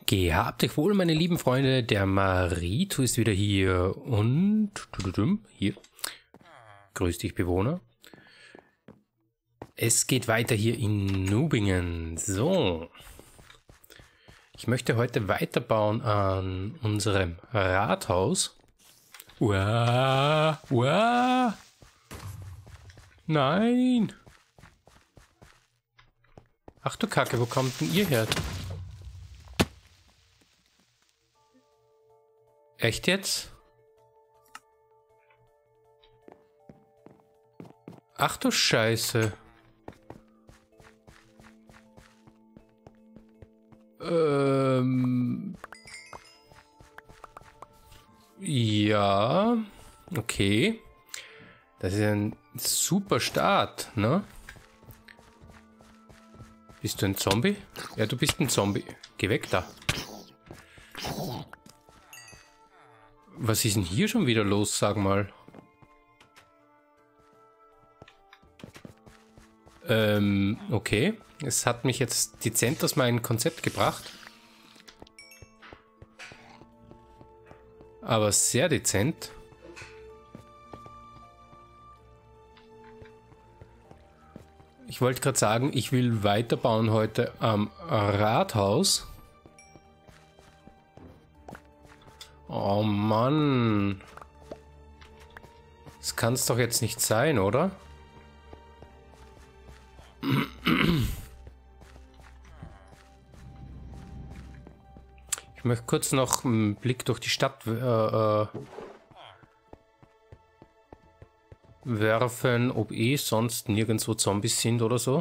Gehabt euch wohl, meine lieben Freunde, der Marito ist wieder hier und hier. Grüß dich, Bewohner. Es geht weiter hier in Nubingen. So. Ich möchte heute weiterbauen an unserem Rathaus. Uah, uah. Nein. Ach du Kacke, wo kommt denn ihr her? Echt jetzt? Ach du Scheiße. Ja. Okay. Das ist ein super Start, ne? Bist du ein Zombie? Ja, du bist ein Zombie. Geh weg da. Was ist denn hier schon wieder los, sag mal? Okay. Es hat mich jetzt dezent aus meinem Konzept gebracht. Aber sehr dezent. Ich wollte gerade sagen, ich will weiterbauen heute am Rathaus. Oh Mann. Das kann es doch jetzt nicht sein, oder? Ich möchte kurz noch einen Blick durch die Stadt werfen, ob sonst nirgendwo Zombies sind oder so.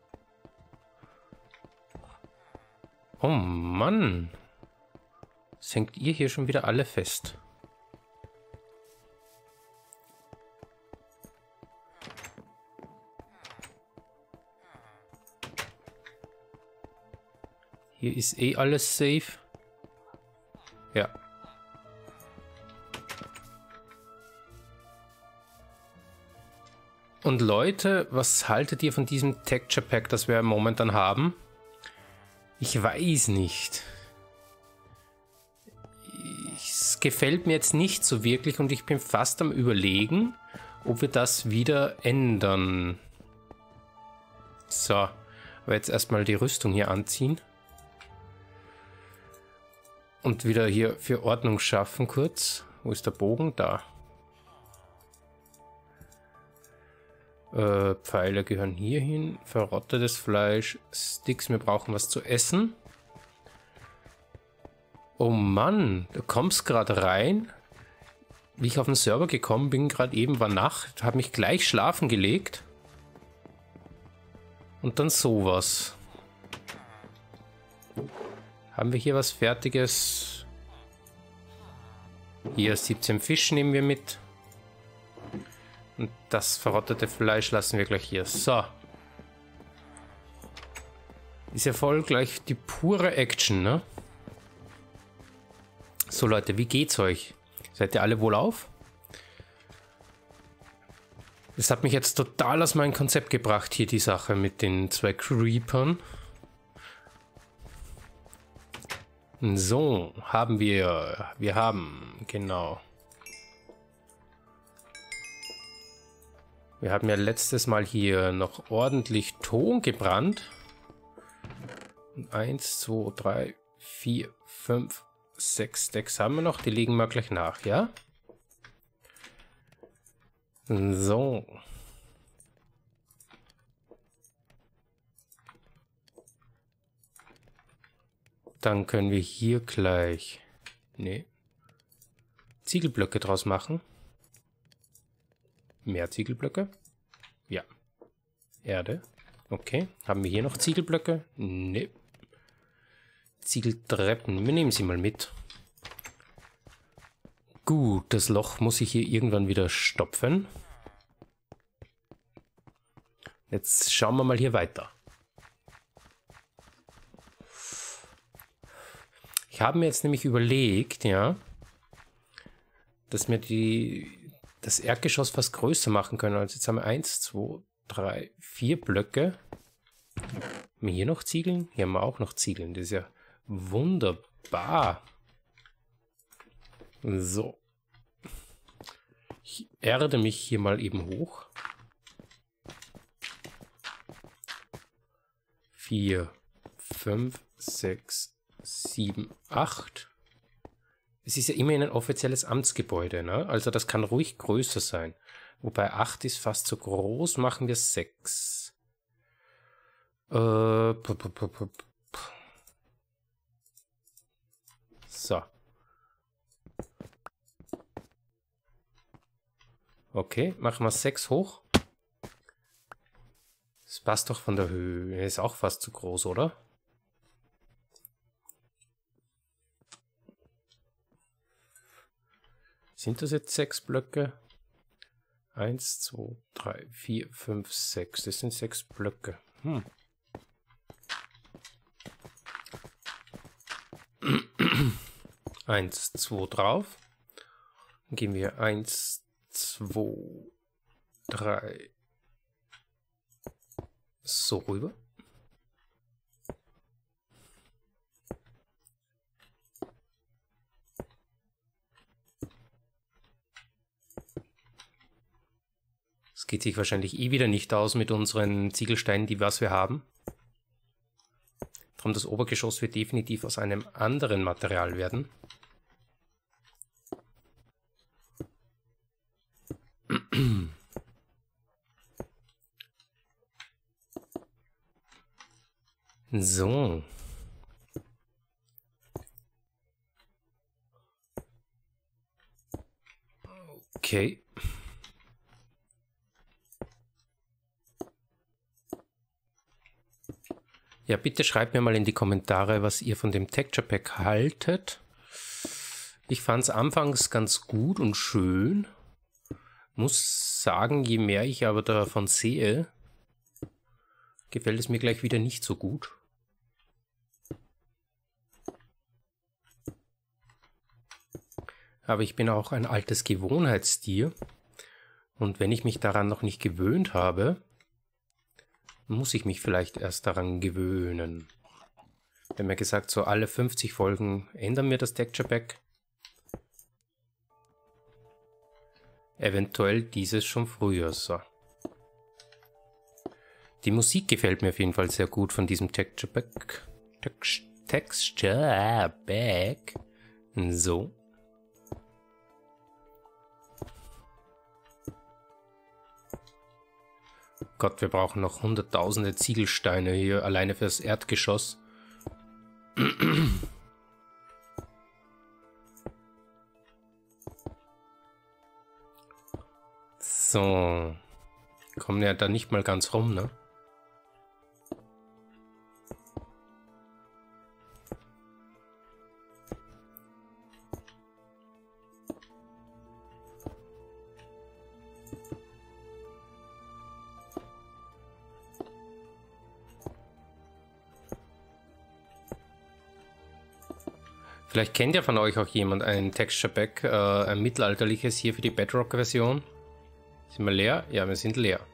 Oh Mann. Was hängt ihr hier schon wieder alle fest? Hier ist eh alles safe. Ja. Und Leute, was haltet ihr von diesem Texture Pack, das wir momentan haben? Ich weiß nicht. Es gefällt mir jetzt nicht so wirklich und ich bin fast am Überlegen, ob wir das wieder ändern. So, aber jetzt erstmal die Rüstung hier anziehen. Und wieder hier für Ordnung schaffen kurz. Wo ist der Bogen? Da. Pfeile gehören hier hin. Verrottetes Fleisch. Sticks, wir brauchen was zu essen. Oh Mann, du kommst gerade rein. Wie ich auf den Server gekommen bin, gerade eben war Nacht. Habe mich gleich schlafen gelegt. Und dann sowas. Haben wir hier was Fertiges? Hier 17 Fisch nehmen wir mit. Und das verrottete Fleisch lassen wir gleich hier. So. Ist ja voll gleich die pure Action, ne? So Leute, wie geht's euch? Seid ihr alle wohlauf? Das hat mich jetzt total aus meinem Konzept gebracht, hier die Sache mit den 2 Creepern. So, wir haben, genau. Wir haben ja letztes Mal hier noch ordentlich Ton gebrannt. 1, 2, 3, 4, 5, 6 Stacks haben wir noch. Die legen wir gleich nach, ja? So. Dann können wir hier gleich Ziegelblöcke draus machen. Mehr Ziegelblöcke? Ja. Erde. Okay. Haben wir hier noch Ziegelblöcke? Nee. Ziegeltreppen. Wir nehmen sie mal mit. Gut, das Loch muss ich hier irgendwann wieder stopfen. Jetzt schauen wir mal hier weiter. Ich habe mir jetzt nämlich überlegt, ja, dass wir das Erdgeschoss fast größer machen können. Also jetzt haben wir 1, 2, 3, 4 Blöcke. Haben wir hier noch Ziegeln? Hier haben wir auch noch Ziegeln. Das ist ja wunderbar. Wunderbar. So. Ich erde mich hier mal eben hoch. 4, 5, 6, 7, 8. Es ist ja immerhin ein offizielles Amtsgebäude, ne? Also das kann ruhig größer sein. Wobei 8 ist fast zu groß, machen wir 6. So. Okay, machen wir 6 hoch. Das passt doch von der Höhe. Ist auch fast zu groß, oder? Sind das jetzt 6 Blöcke? 1, 2, 3, 4, 5, 6. Das sind 6 Blöcke. 1, 2 drauf. Dann gehen wir 1, 2, 3 so rüber. Es geht sich wahrscheinlich eh wieder nicht aus mit unseren Ziegelsteinen, was wir haben. Darum das Obergeschoss wird definitiv aus einem anderen Material werden. So. Okay. Ja, bitte schreibt mir mal in die Kommentare, was ihr von dem Texture Pack haltet. Ich fand es anfangs ganz gut und schön. Muss sagen, je mehr ich aber davon sehe, gefällt es mir gleich wieder nicht so gut. Aber ich bin auch ein altes Gewohnheitstier. Und wenn ich mich daran noch nicht gewöhnt habe, muss ich mich vielleicht erst daran gewöhnen. Wir haben ja gesagt, so alle 50 Folgen ändern wir das Texture Pack. Eventuell dieses schon früher. So. Die Musik gefällt mir auf jeden Fall sehr gut von diesem Texture Pack. Texture Pack. So. Gott, wir brauchen noch hunderttausende Ziegelsteine hier alleine fürs Erdgeschoss. So. Kommen ja da nicht mal ganz rum, ne? Vielleicht kennt ja von euch auch jemand ein Texture Pack, ein mittelalterliches hier für die Bedrock-Version. Sind wir leer? Ja, wir sind leer.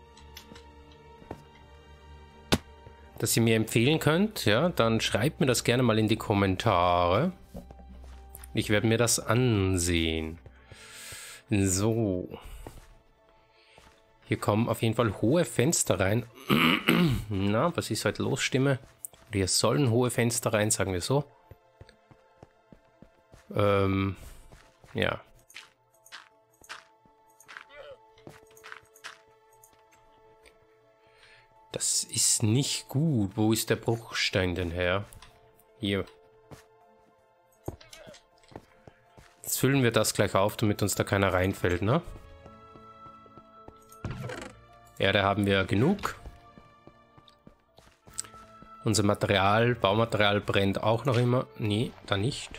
Dass ihr mir empfehlen könnt, ja, dann schreibt mir das gerne mal in die Kommentare. Ich werde mir das ansehen. So. Hier kommen auf jeden Fall hohe Fenster rein. Na, was ist heute los, Stimme? Hier sollen hohe Fenster rein, sagen wir so. Ja. Das ist nicht gut. Wo ist der Bruchstein denn her? Hier. Jetzt füllen wir das gleich auf, damit uns da keiner reinfällt, ne? Erde haben wir genug. Unser Material, Baumaterial brennt auch noch immer. Nee, da nicht.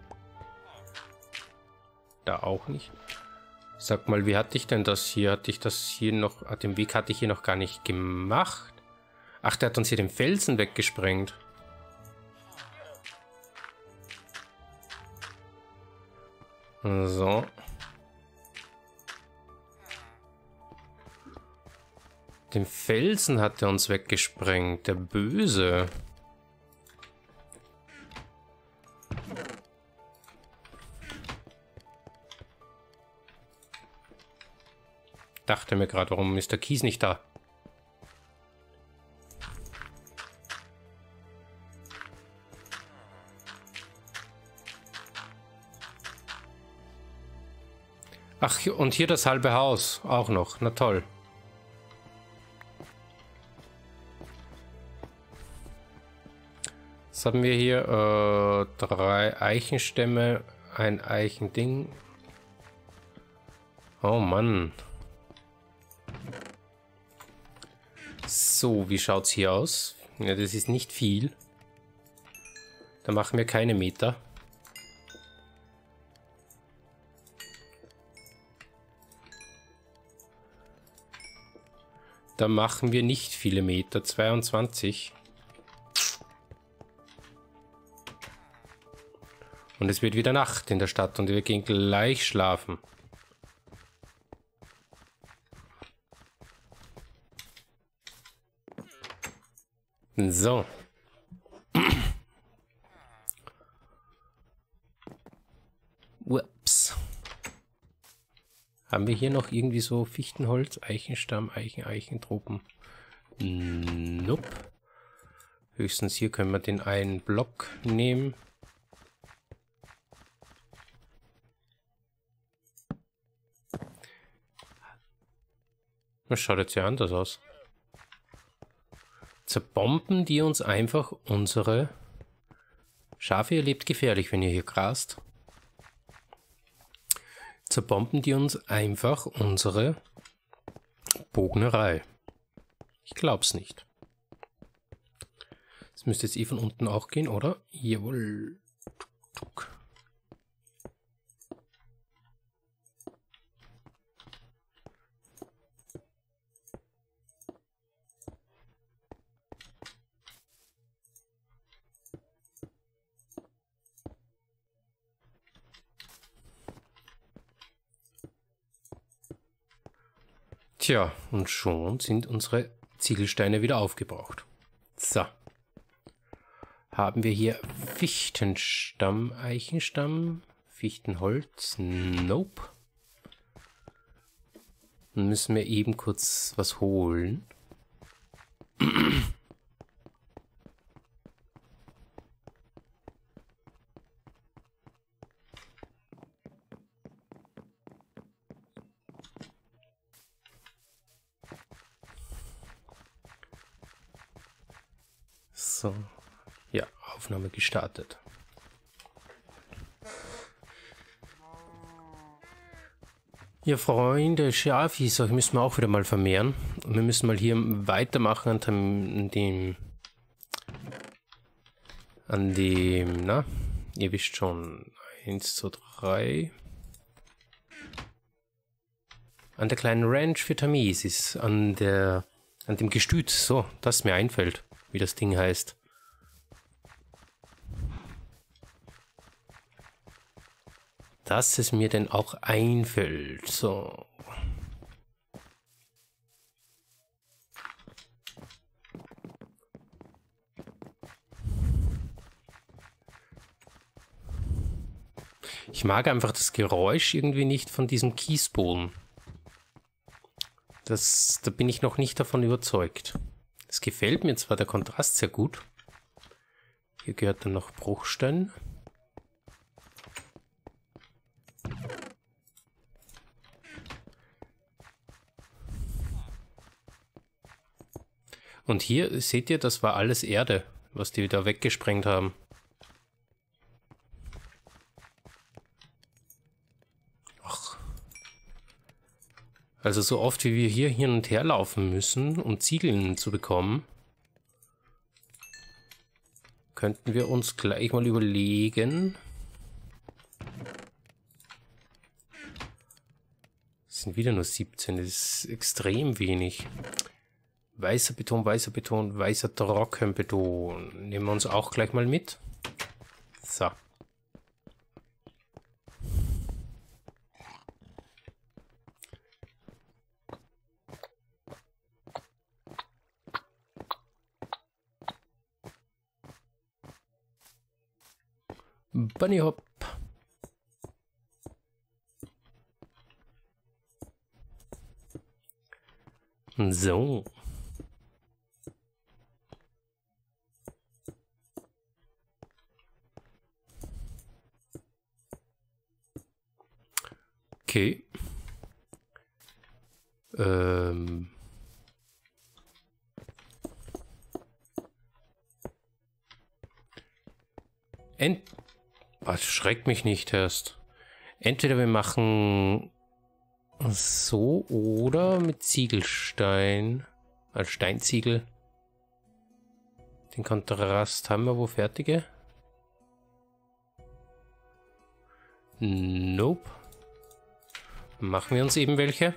Da auch nicht. Sag mal, wie hatte ich denn das hier? Hatte ich das hier noch... Den Weg hatte ich hier noch gar nicht gemacht. Ach, der hat uns hier den Felsen weggesprengt. So. Den Felsen hat er uns weggesprengt. Der Böse. dachte mir gerade, warum ist der Kies nicht da? Ach, und hier das halbe Haus auch noch. Na toll. Was haben wir hier? 3 Eichenstämme, ein Eichending. Oh Mann. So, wie schaut's hier aus? Ja, das ist nicht viel. Da machen wir keine Meter. Da machen wir nicht viele Meter. 22. Und es wird wieder Nacht in der Stadt und wir gehen gleich schlafen. So. Ups. Haben wir hier noch irgendwie so Fichtenholz, Eichenstamm, Eichentropen? Nope. Höchstens hier können wir den einen Block nehmen. Das schaut jetzt ja anders aus. Zerbomben die uns einfach unsere Schafe. Ihr lebt gefährlich, wenn ihr hier grast. Zerbomben die uns einfach unsere Bognerei. Ich glaub's nicht. Das müsste jetzt eh von unten auch gehen, oder? Jawohl. Tuk, tuk. Tja, und schon sind unsere Ziegelsteine wieder aufgebraucht. So. Haben wir hier Fichtenstamm, Eichenstamm, Fichtenholz? Nope. Dann müssen wir eben kurz was holen. So, ja, Aufnahme gestartet. Ja, Freunde, Schafis, euch müssen wir auch wieder mal vermehren. Und wir müssen mal hier weitermachen an dem, na, ihr wisst schon, 1, 2, 3. An der kleinen Ranch für Tamesis, an dem Gestüt, so, das mir einfällt, wie das Ding heißt. Dass es mir denn auch einfällt, so. Ich mag einfach das Geräusch irgendwie nicht von diesem Kiesboden. Da bin ich noch nicht davon überzeugt. Es gefällt mir zwar der Kontrast sehr gut. Hier gehört dann noch Bruchstein. Und hier seht ihr, das war alles Erde, was die da weggesprengt haben. Ach. Also so oft wie wir hier hin und her laufen müssen, um Ziegeln zu bekommen, könnten wir uns gleich mal überlegen. Es sind wieder nur 17, das ist extrem wenig. Weißer Beton, weißer Trockenbeton. Nehmen wir uns auch gleich mal mit. So. Bunny Hop. So. Okay. Was schreckt mich nicht erst. Entweder wir machen so oder mit Ziegelstein. Als Steinziegel. Den Kontrast haben wir wo fertige? Nope. Machen wir uns eben welche.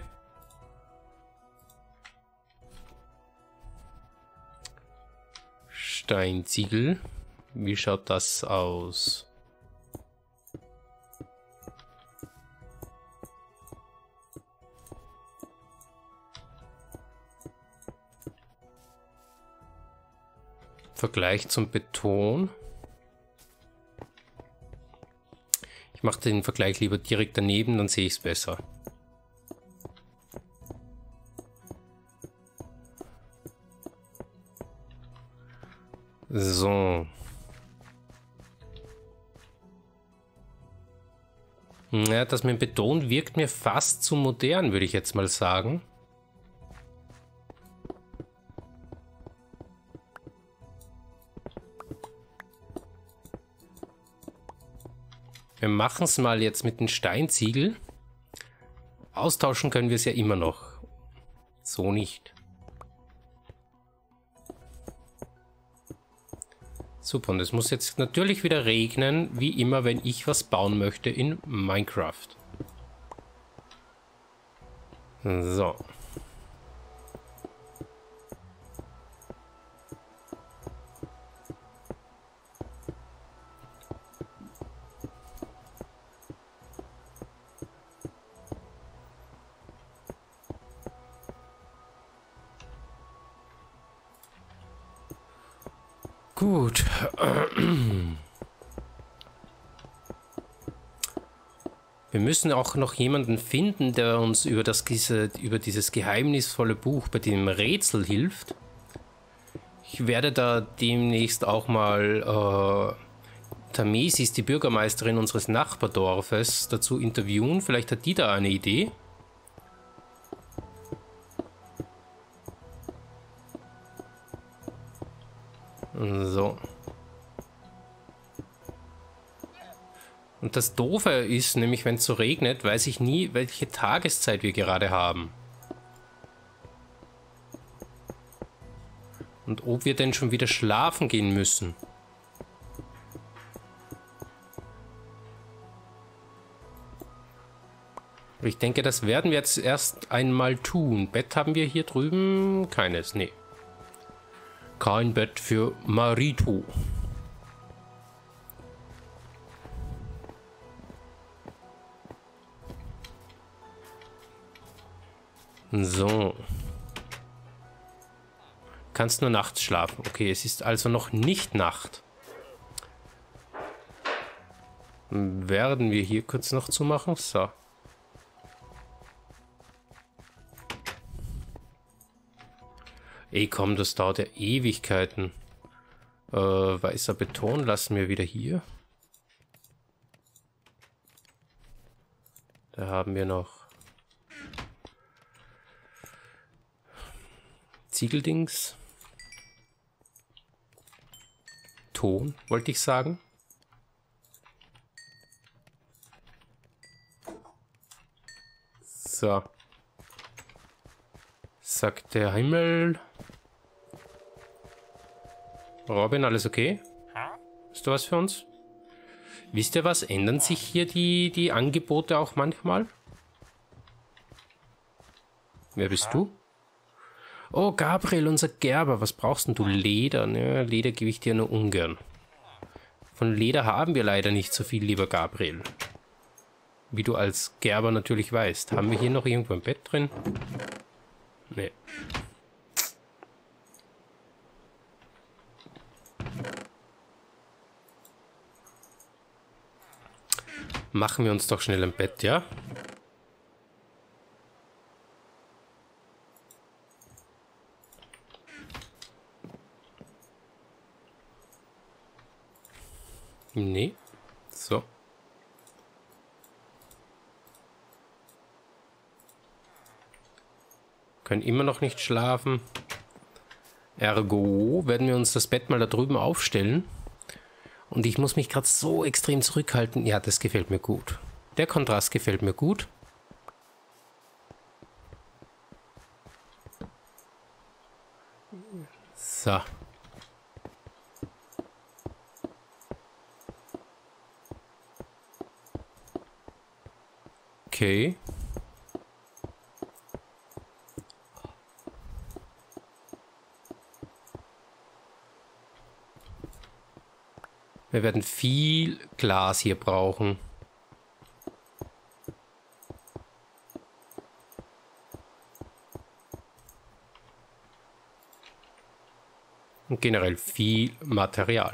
Steinziegel. Wie schaut das aus? Vergleich zum Beton. Ich mache den Vergleich lieber direkt daneben, dann sehe ich es besser. So. Ja, das mit Beton wirkt mir fast zu modern, würde ich jetzt mal sagen. Wir machen es mal jetzt mit den Steinziegel. Austauschen können wir es ja immer noch. So nicht. Super, und es muss jetzt natürlich wieder regnen, wie immer, wenn ich was bauen möchte in Minecraft. So. Gut. Wir müssen auch noch jemanden finden, der uns über dieses geheimnisvolle Buch bei dem Rätsel hilft. Ich werde da demnächst auch mal Tamesis, die Bürgermeisterin unseres Nachbardorfes, dazu interviewen. Vielleicht hat die da eine Idee. So. Und das Doofe ist nämlich, wenn es so regnet, weiß ich nie, welche Tageszeit wir gerade haben. Und ob wir denn schon wieder schlafen gehen müssen. Ich denke, das werden wir jetzt erst einmal tun. Bett haben wir hier drüben? Keines, nee. Kein Bett für Marito. So. Kannst nur nachts schlafen. Okay, es ist also noch nicht Nacht. Werden wir hier kurz noch zumachen? So. Ey, komm, das dauert ja Ewigkeiten. Weißer Beton lassen wir wieder hier. Da haben wir noch Ziegeldings. Ton, wollte ich sagen. So. Sagt der Himmel. Robin, alles okay? Hast du was für uns? Wisst ihr was? Ändern sich hier die Angebote auch manchmal? Wer bist du? Oh, Gabriel, unser Gerber. Was brauchst denn du? Leder? Ne, Leder gebe ich dir nur ungern. Von Leder haben wir leider nicht so viel, lieber Gabriel. Wie du als Gerber natürlich weißt. Haben wir hier noch irgendwo ein Bett drin? Nee. Machen wir uns doch schnell ein Bett, ja? Nee. So. Können immer noch nicht schlafen. Ergo werden wir uns das Bett mal da drüben aufstellen. Und ich muss mich gerade so extrem zurückhalten. Ja, das gefällt mir gut. Der Kontrast gefällt mir gut. So. Okay. Wir werden viel Glas hier brauchen. Und generell viel Material.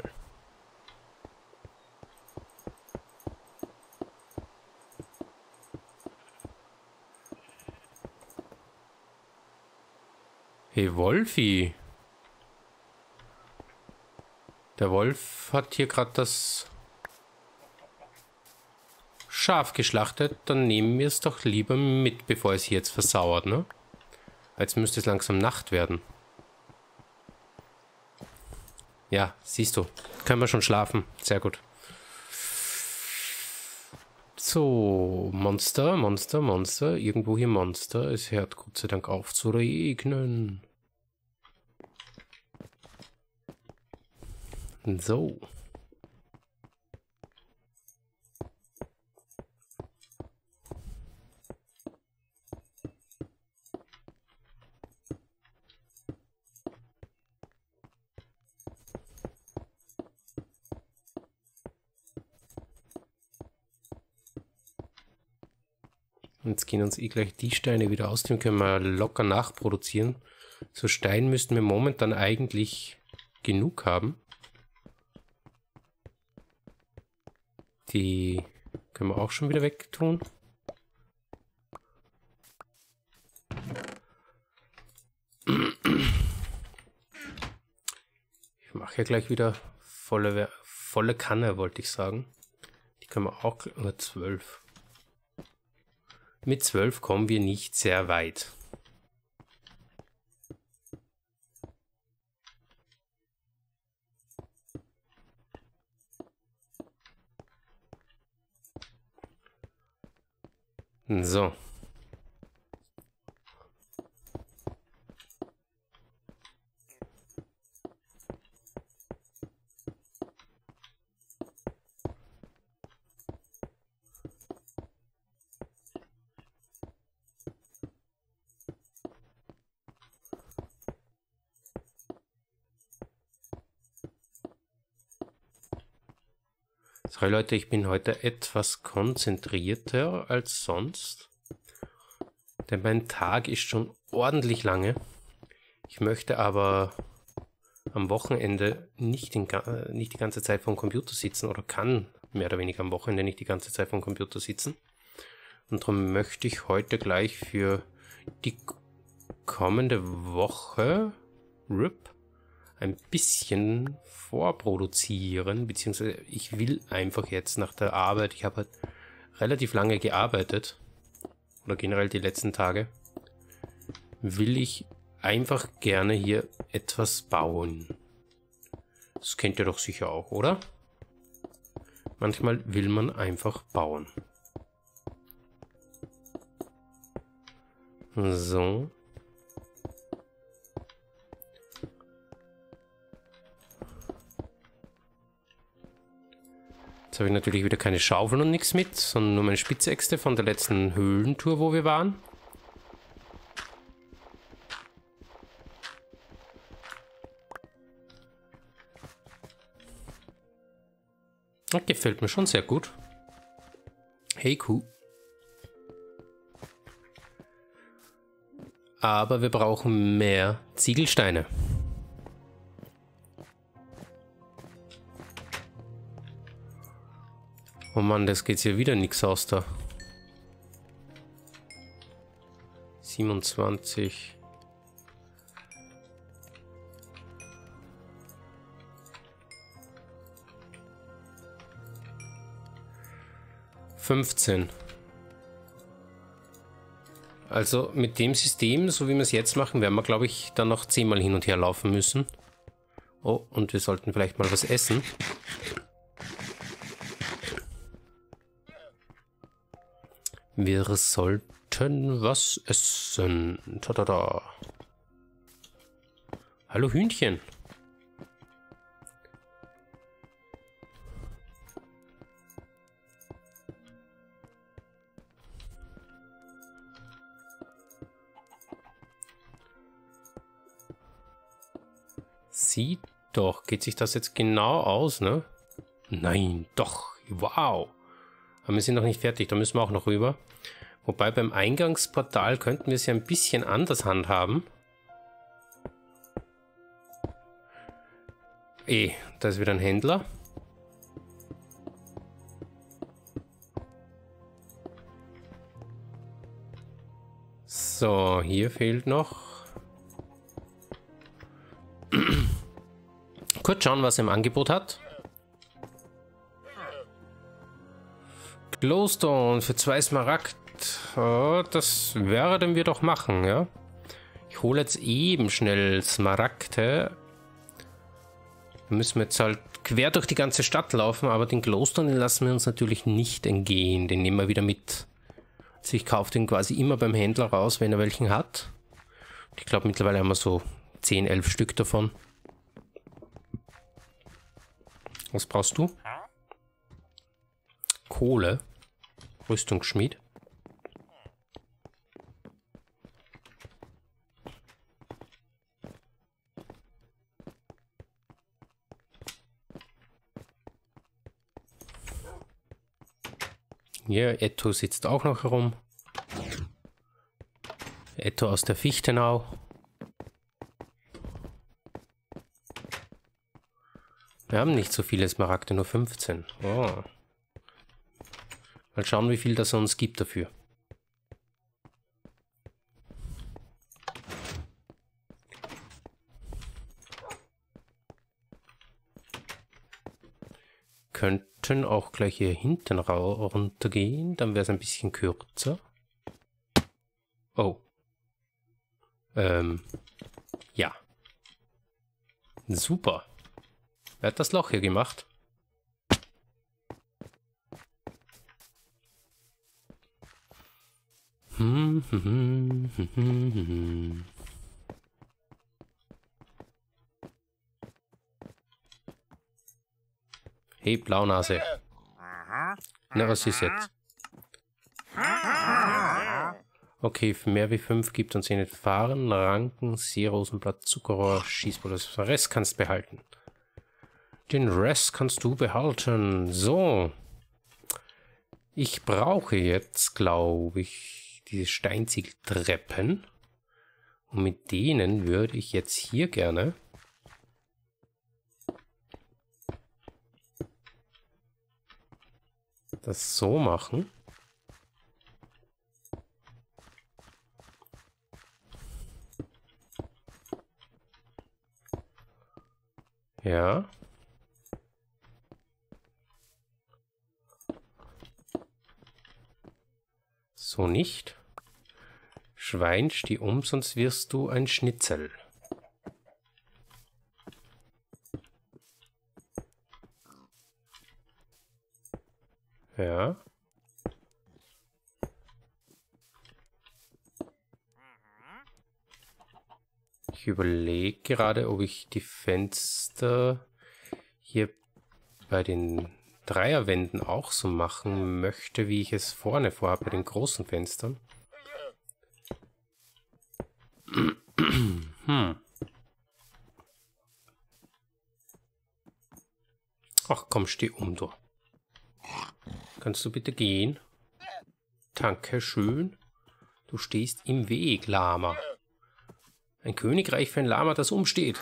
Hey Wolfi. Der Wolf hat hier gerade das Schaf geschlachtet. Dann nehmen wir es doch lieber mit, bevor es hier jetzt versauert, ne? Jetzt müsste es langsam Nacht werden. Ja, siehst du. Können wir schon schlafen. Sehr gut. So, Monster, Monster, Monster. Irgendwo hier Monster. Es hört Gott sei Dank auf zu regnen. So. Jetzt gehen uns gleich die Steine wieder aus. Den können wir locker nachproduzieren. So Stein müssten wir momentan eigentlich genug haben. Die können wir auch schon wieder wegtun. Ich mache ja gleich wieder volle Kanne, wollte ich sagen. Die können wir auch... 12. Mit 12 kommen wir nicht sehr weit. So. Sorry Leute, ich bin heute etwas konzentrierter als sonst, denn mein Tag ist schon ordentlich lange. Ich möchte aber am Wochenende nicht die ganze Zeit vor dem Computer sitzen oder kann mehr oder weniger am Wochenende nicht die ganze Zeit vor dem Computer sitzen. Und darum möchte ich heute gleich für die kommende Woche ein bisschen vorproduzieren, beziehungsweise ich will einfach jetzt nach der Arbeit, ich habe halt relativ lange gearbeitet, oder generell die letzten Tage, will ich einfach gerne hier etwas bauen. Das kennt ihr doch sicher auch, oder? Manchmal will man einfach bauen. So. Jetzt habe ich natürlich wieder keine Schaufel und nichts mit, sondern nur meine Spitzäxte von der letzten Höhlentour, wo wir waren. Das gefällt mir schon sehr gut. Hey, Kuh. Aber wir brauchen mehr Ziegelsteine. Oh Mann, das geht hier wieder nichts aus da. 27. 15. Also mit dem System, so wie wir es jetzt machen, werden wir, glaube ich, dann noch 10-mal hin und her laufen müssen. Oh, und wir sollten vielleicht mal was essen. Wir sollten was essen. Tada. Hallo Hühnchen. Sieht doch, geht sich das jetzt genau aus, ne? Nein, doch, wow. Aber wir sind noch nicht fertig, da müssen wir auch noch rüber. Wobei beim Eingangsportal könnten wir es ja ein bisschen anders handhaben. Da ist wieder ein Händler. So, hier fehlt noch. Kurz schauen, was er im Angebot hat. Glowstone für 2 Smaragd. Oh, das werden wir doch machen, ja. Ich hole jetzt eben schnell Smaragde. Da müssen wir jetzt halt quer durch die ganze Stadt laufen, aber den Glowstone, den lassen wir uns natürlich nicht entgehen. Den nehmen wir wieder mit. Also ich kaufe den quasi immer beim Händler raus, wenn er welchen hat. Ich glaube, mittlerweile haben wir so 10, 11 Stück davon. Was brauchst du? Kohle. Rüstungsschmied. Ja, Etto sitzt auch noch herum. Etto aus der Fichtenau. Wir haben nicht so viele Smaragde, nur 15. Oh. Mal schauen, wie viel das uns gibt dafür. Könnten auch gleich hier hinten runtergehen, dann wäre es ein bisschen kürzer. Oh. Ja. Super. Wer hat das Loch hier gemacht? Hey, Blaunase. Na, was ist jetzt? Okay, für mehr wie 5 gibt uns hier nicht Fahren, Ranken, Seerosenblatt, Zuckerrohr, Schießpulver. Den Rest kannst du behalten. Den Rest kannst du behalten. So. Ich brauche jetzt, glaube ich, diese Steinziegeltreppen. Und mit denen würde ich jetzt hier gerne das so machen. Ja. So nicht. Schwein, steh um, sonst wirst du ein Schnitzel. Ja. Ich überlege gerade, ob ich die Fenster hier bei den Dreierwänden auch so machen möchte, wie ich es vorne vorhabe, bei den großen Fenstern. Ach komm, steh um, du. Kannst du bitte gehen? Dankeschön. Du stehst im Weg, Lama. Ein Königreich für ein Lama, das umsteht.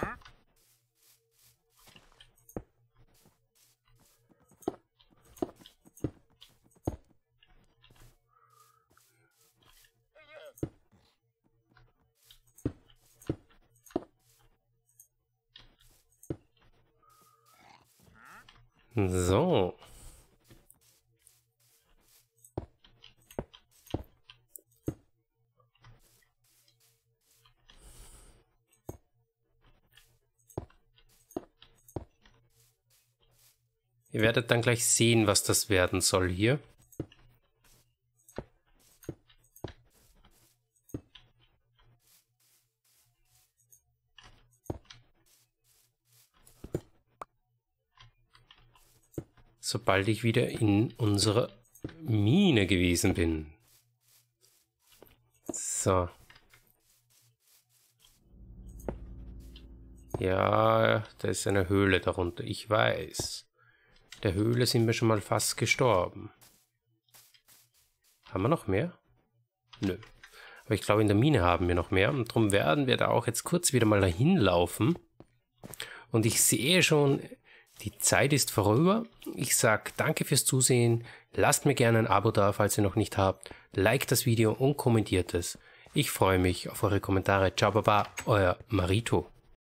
So. Ihr werdet dann gleich sehen, was das werden soll hier. Sobald ich wieder in unserer Mine gewesen bin. So. Ja, da ist eine Höhle darunter. Ich weiß. Der Höhle sind wir schon mal fast gestorben. Haben wir noch mehr? Nö. Aber ich glaube, in der Mine haben wir noch mehr. Und darum werden wir da auch jetzt kurz wieder mal dahin laufen. Und ich sehe schon, die Zeit ist vorüber. Ich sage danke fürs Zusehen. Lasst mir gerne ein Abo da, falls ihr noch nicht habt. Liked das Video und kommentiert es. Ich freue mich auf eure Kommentare. Ciao, baba, euer Marito.